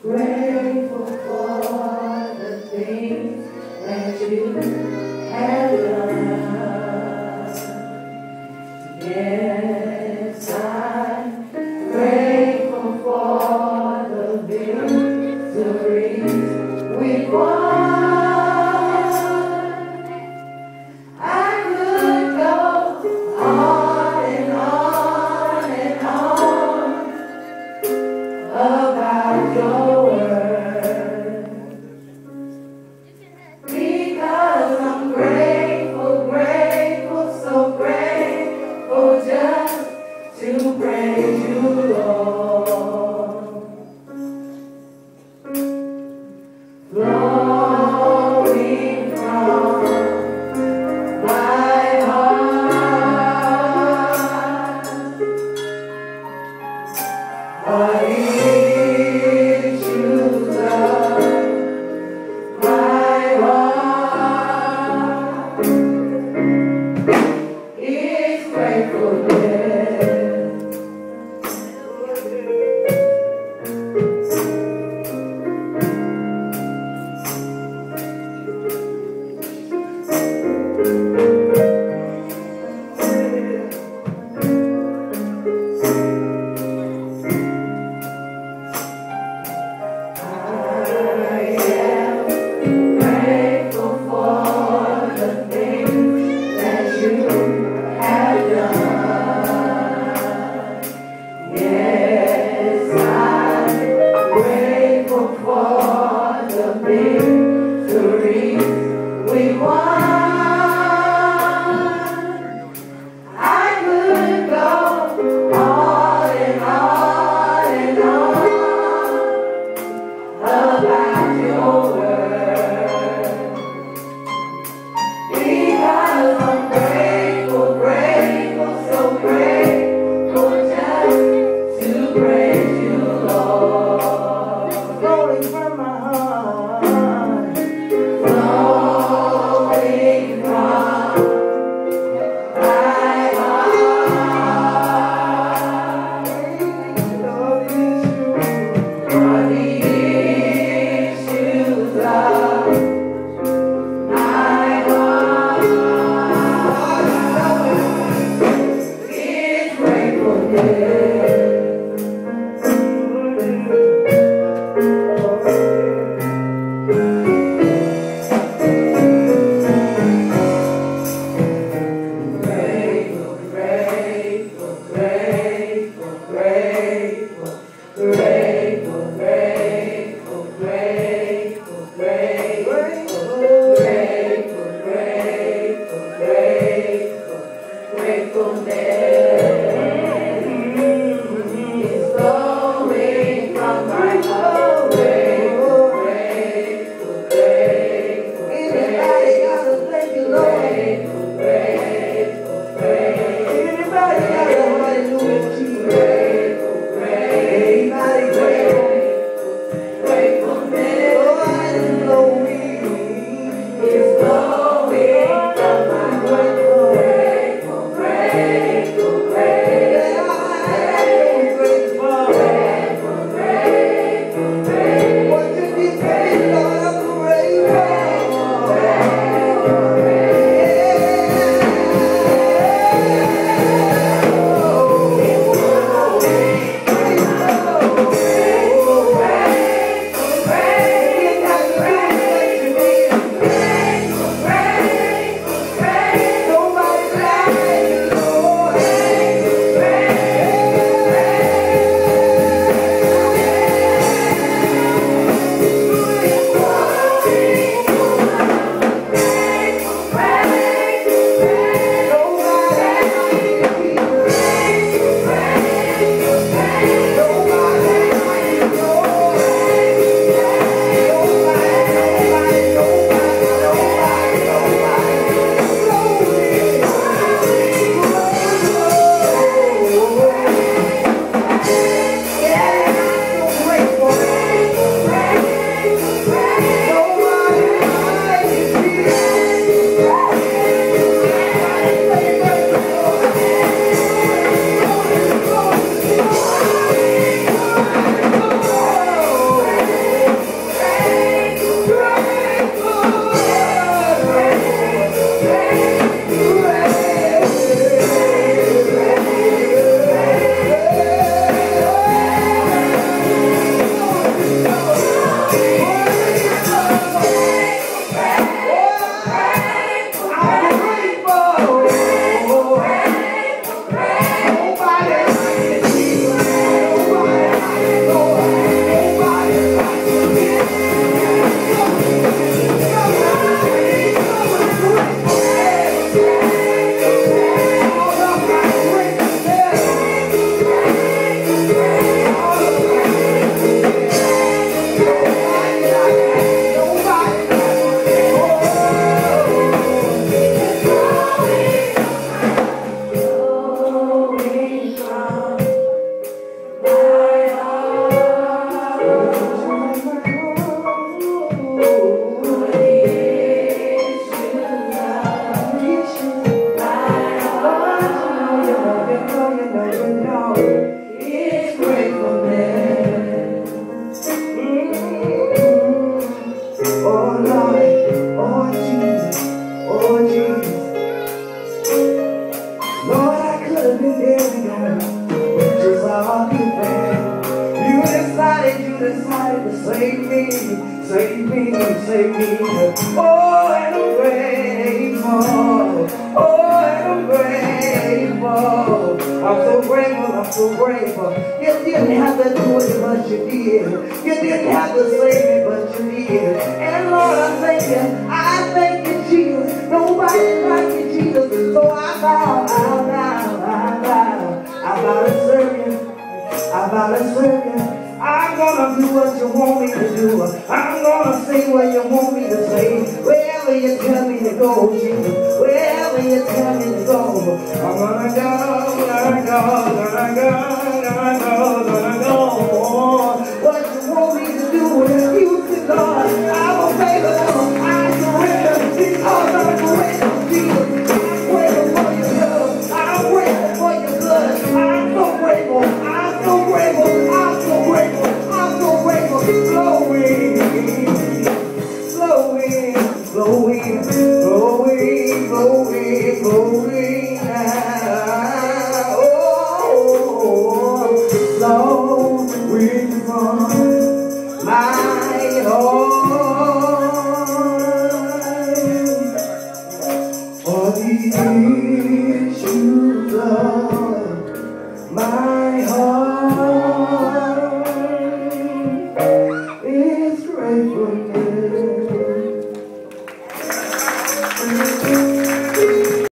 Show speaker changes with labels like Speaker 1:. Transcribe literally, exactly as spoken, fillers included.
Speaker 1: Grateful for the things that you have done. Yes, I'm grateful for the victories we won. I could go on and on and on about your word, because I'm grateful, grateful, so grateful just to praise you, Lord. Flowing from my heart are issues of my heart is gratefulness.
Speaker 2: Grateful, grateful, have been dead and gone. Just how I could be. You decided, you decided to save me, save me, save me. Oh, and I'm grateful. Oh, and I'm grateful. I'm so grateful, I'm so grateful. You didn't have to do it, but you did. You didn't have to save me, but you did. And Lord, I thank you. I thank you, Jesus. Nobody like you, Jesus. So I bow, I bow, I bow. I bow to serve you. I bow to serve you. I'm gonna do what you want me to do. I'm gonna say what you want me to say. Wherever you tell me to go, Jesus. Wherever you tell me to go. I'm gonna go, gonna go, gonna go, gonna go, gonna go. What you want me to do, you can, Lord. I'm available. I surrender because I'm grateful, Jesus. I'm grateful for your love. I'm grateful for your blood. I'm so grateful. I'm so grateful. I'm so grateful. I'm so grateful. Flowing, flowing, flowing, flowing, flowing, flowing now. Oh, flowing from my heart. All the issues of my heart is gratefulness.